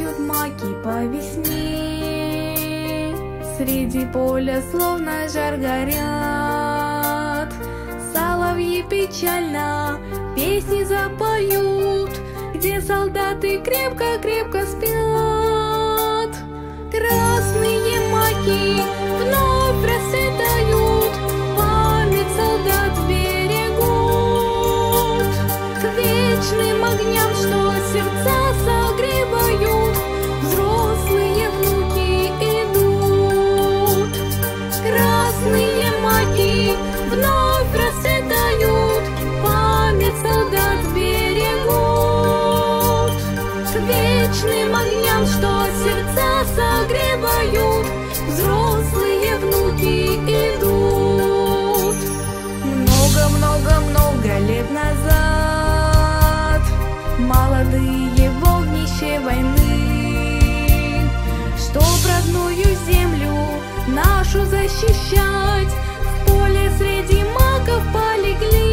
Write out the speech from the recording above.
поют маки по весне. Среди поля словно жар горят, соловьи печально песни запоют, где солдаты крепко-крепко спят. Красные маки вновь расцветают, память солдат берегут. К вечным огням, что сердца согревают, взрослые внуки идут. Красные маки вновь расцветают, память солдат берегут. К вечным огням, что сердца согревают, взрослые внуки идут. Много-много-много лет назад молодые в огнище войны, чтоб родную землю нашу защищать, в поле среди маков полегли.